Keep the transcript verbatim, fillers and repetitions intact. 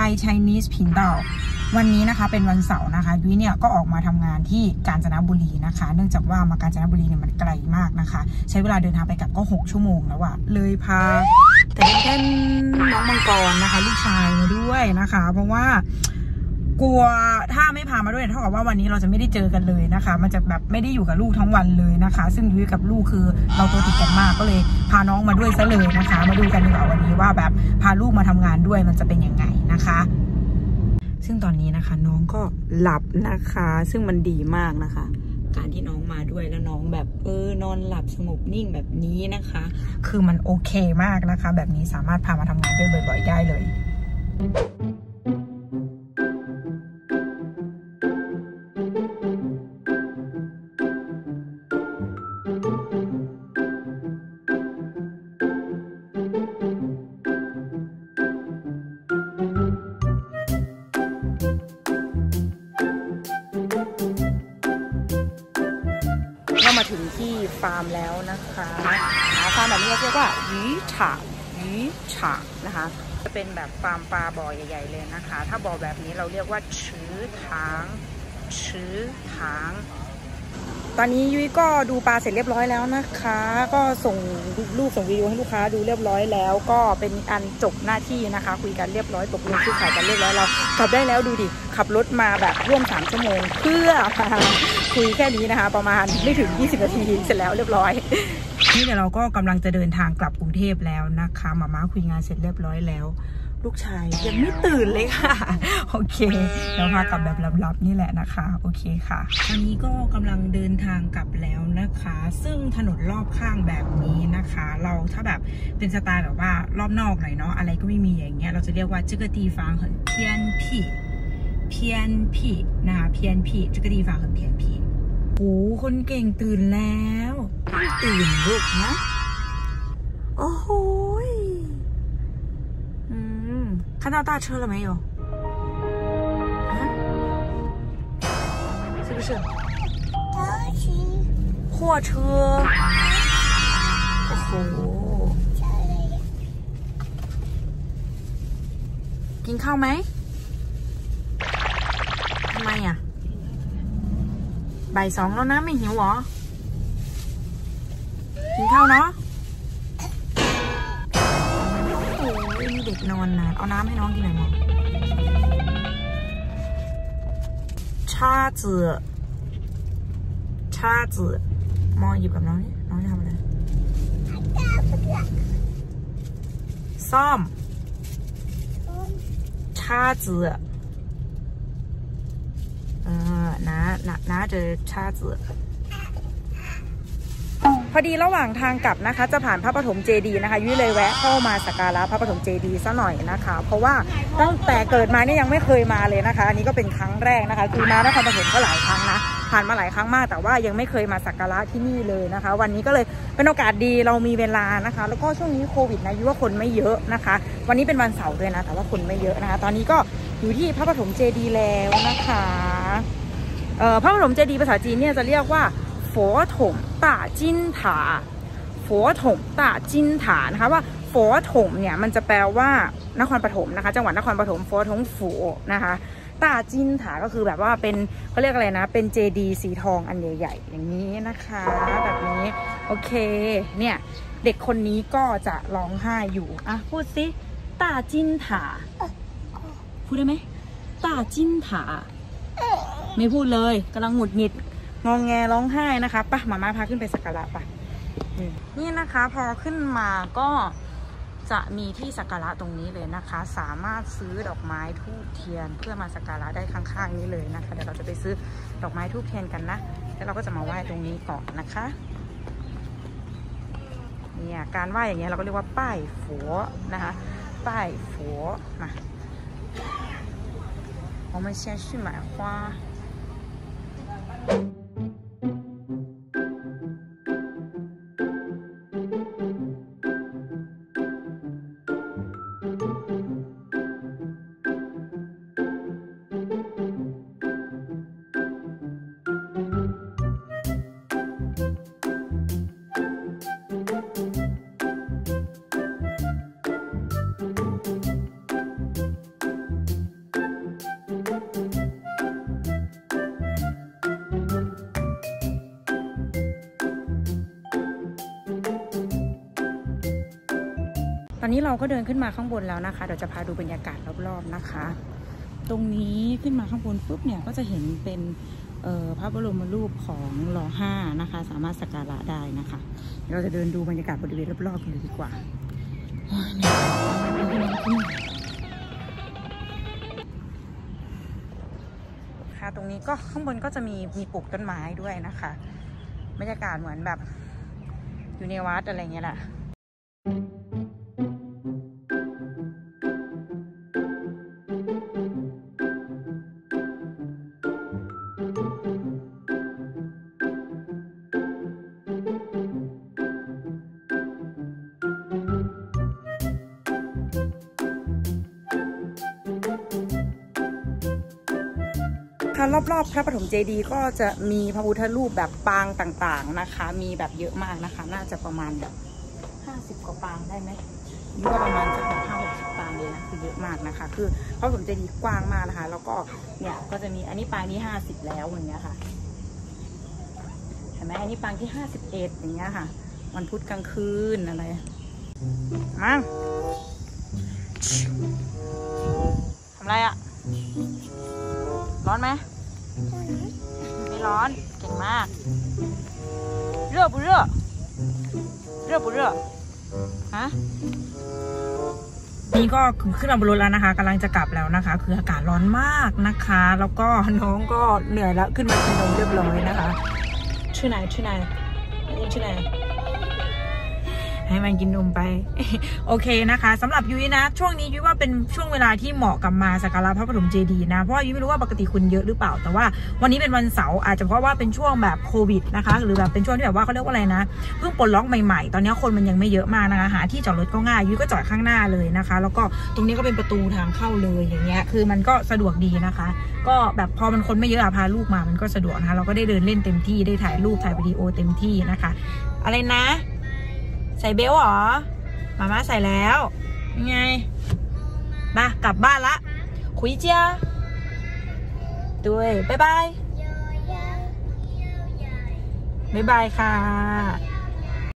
Thai Chinese 频道วันนี้นะคะเป็นวันเสาร์นะคะยุ้ยเนี่ยก็ออกมาทำงานที่กาญจนบุรีนะคะเนื่องจากว่ามากาญจนบุรีเนี่ยมันไกลมากนะคะใช้เวลาเดินทางไปกลับก็หกชั่วโมงแล้วอะเลยพาแต่เล่นน้องมังกรนะคะลูกชายมาด้วยนะคะเพราะว่ากลัวถ้าไม่พามาด้วยเท่ากับว่าวันนี้เราจะไม่ได้เจอกันเลยนะคะมันจะแบบไม่ได้อยู่กับลูกทั้งวันเลยนะคะซึ่งยุ้ยกับลูกคือเราตัวติดกันมากก็เลยพาน้องมาด้วยซะเลยนะคะมาดูกันดีกว่าวันนี้ว่าแบบพาลูกมาทำงานด้วยมันจะเป็นยังไงนะคะซึ่งตอนนี้นะคะน้องก็หลับนะคะซึ่งมันดีมากนะคะการที่น้องมาด้วยแล้วน้องแบบเออนอนหลับสงบนิ่งแบบนี้นะคะคือมันโอเคมากนะคะแบบนี้สามารถพามาทำงานได้บ่อยๆได้เลยก็มาถึงที่ฟาร์มแล้วนะคะฟาร์มแบบนี้เรียกว่าหยีฉางหยีฉางนะคะจะเป็นแบบฟาร์มปลาบ่อใหญ่ๆเลยนะคะถ้าบ่อแบบนี้เราเรียกว่าชื้อถางชื้อถางตอนนี้ยุ้ยก็ดูปลาเสร็จเรียบร้อยแล้วนะคะก็ส่งรูปส่งวิดีโอให้ลูกค้าดูเรียบร้อยแล้วก็เป็นอันจบหน้าที่นะคะคุยกันเรียบร้อยตกลงซื้อขายกันเรียบร้อยเรากลับได้แล้วดูดิขับรถมาแบบร่วมสามชั่วโมงเพื่อคุยแค่นี้นะคะประมาณไม่ถึงยี่สิบนาทีเสร็จแล้วเรียบร้อยนี่เดี๋ยวเราก็กำลังจะเดินทางกลับกรุงเทพแล้วนะคะหม่าม้าคุยงานเสร็จเรียบร้อยแล้วลูกชายยังไม่ตื่นเลยค่ะโอเคเดี๋ยวพากลับแบบลับๆนี่แหละนะคะโอเคค่ะตอนนี้ก็กำลังเดินทางกลับแล้วนะคะซึ่งถนนรอบข้างแบบนี้นะคะเราถ้าแบบเป็นสไตล์แบบว่ารอบนอกหน่อยเนาะอะไรก็ไม่มีอย่างเงี้ยเราจะเรียกว่า这个地方很偏僻偏僻นะคะ偏僻这个地方很偏僻โอ้คนเก่งตื่นแล้วตื่นลูกนะโอ้โห看到大车了没有？啊？是不是？货车。โอ้โหกินข้าวไหมทำไมอ่ะบ่ายสองแล้วนะไม่หิวหรอกินข้าวเนาะเด็กนอนนานเอาน้ำให้น้องกินหน่อยมั้งชาจือชาจือมองหยิบกับน้องนี่น้องจะทำอะไรซ่อมชาจือเออน้าน้าน้าจะชาจือพอดีระหว่างทางกลับนะคะจะผ่านพระปฐมเจดีย์นะคะยุ้ยเลยแวะเข้ามาสักการะพระปฐมเจดีย์ซะหน่อยนะคะเพราะว่าตั้งแต่เกิดมาเนี่ยยังไม่เคยมาเลยนะคะอันนี้ก็เป็นครั้งแรกนะคะคือมานครปฐมก็หลายครั้งนะผ่านมาหลายครั้งมากแต่ว่ายังไม่เคยมาสักการะที่นี่เลยนะคะวันนี้ก็เลยเป็นโอกาสดีเรามีเวลานะคะแล้วก็ช่วงนี้โควิดนะยุ้ยว่าคนไม่เยอะนะคะวันนี้เป็นวันเสาร์ด้วยนะแต่ว่าคนไม่เยอะนะคะตอนนี้ก็อยู่ที่พระปฐมเจดีย์แล้วนะคะเอ่อพระปฐมเจดีย์ภาษาจีนเนี่ยจะเรียกว่า佛统大金塔佛统大金塔นะคะว่า佛统เนี่ยมันจะแปลว่านครปฐมนะคะจังหวัดนครปฐม佛统府นะคะตาจินถาก็คือแบบว่าเป็นเขาเรียกอะไรนะเป็นเจดีย์สีทองอันใหญ่ๆอย่างนี้นะคะแบบนี้โอเคเนี่ยเด็กคนนี้ก็จะร้องไห้อยู่อ่ะพูดสิตาจินถาพูดได้ไหมตาจินถาไม่พูดเลยกำลังหงุดหงิดงองแงร้องไห้นะคะปะมาม่าพาขึ้นไปสักการะปะนี่นะคะพอขึ้นมาก็จะมีที่สักการะตรงนี้เลยนะคะสามารถซื้อดอกไม้ธูปเทียนเพื่อมาสักการะได้ข้างๆนี้เลยนะคะเดี๋ยวเราจะไปซื้อดอกไม้ธูปเทียนกันนะแล้วเราก็จะมาไหว้ตรงนี้ก่อนนะคะเนี่ยการไหว้อย่างเงี้ยเราก็เรียกว่าป้ายฝัวนะคะป้ายฝัวมา我们先去买花อนนี้เราก็เดินขึ้นมาข้างบนแล้วนะคะเดี๋ยวจะพาดูบรรยากาศรอบๆนะคะตรงนี้ขึ้นมาข้างบนปุ๊บเนี่ยก็จะเห็นเป็นพระบรมรูปของรอห้านะคะสามารถสักการะได้นะคะเราจะเดินดูบรรยากาศบริเวณรอบๆกันเลยดีกว่าค่ะตรงนี้ก็ข้างบนก็จะมีมีปลูกต้นไม้ด้วยนะคะบรรยากาศเหมือนแบบอยู่ในวัดอะไรเงี้ยแหละค่ะรอบๆพระปฐมเจดีย์ก็จะมีพระพุทธรูปแบบปางต่างๆนะคะมีแบบเยอะมากนะคะน่าจะประมาณแบบห้าสิบกว่าปางได้ไหมนี่ก็ประมาณจะแบบห้าหกสิบปางเลยนะคือเยอะมากนะคะคือพระปฐมเจดีย์กว้างมากนะคะแล้วก็เนี่ยก็จะมีอันนี้ปางที่ห้าสิบแล้วอย่างเงี้ยค่ะเห็นไหมอันนี้ปางที่ห้าสิบเอ็ดอย่างเงี้ยค่ะวันพุธกลางคืนอะไรมั่งทำไรอะร้อนไหมไม่ร้อนเก่งมากเรื่อบุเรื่อเรื่อบุเรื่อฮะนี่ก็ขึ้นมาบนรถแล้วนะคะกำลังจะกลับแล้วนะคะคืออากาศร้อนมากนะคะแล้วก็น้องก็เหนื่อยแล้วขึ้นมากินนมเรียบร้อยนะคะชื่อไหนชื่อไหนชื่อไหนให้มันกินนมไปโอเคนะคะสำหรับยุ้ยนะช่วงนี้ยุ้ยว่าเป็นช่วงเวลาที่เหมาะกับมาสักการะพระปฐมเจดีย์นะเพราะยุ้ยไม่รู้ว่าปกติคนเยอะหรือเปล่าแต่ว่าวันนี้เป็นวันเสาร์อาจจะเพราะว่าเป็นช่วงแบบโควิดนะคะหรือแบบเป็นช่วงที่แบบว่าเขาเรียกว่าอะไรนะเพิ่งปลดล็อกใหม่ๆตอนนี้คนมันยังไม่เยอะมากนะคะหาที่จอดรถก็ง่ายยุ้ยก็จอดข้างหน้าเลยนะคะแล้วก็ตรงนี้ก็เป็นประตูทางเข้าเลยอย่างเงี้ยคือมันก็สะดวกดีนะคะก็แบบพอมันคนไม่เยอะพาลูกมามันก็สะดวกนะคะเราก็ได้เดินเล่นเต็มที่ได้ถ่ายรูปถ่ายวิดีโอเต็มที่นะคะอะไรนะใส่เบลหรอมาม่าใส่แล้วยังไงมากลับบ้านละคุยเจียด้วยบ๊ายบายบ๊ายบายค่ะ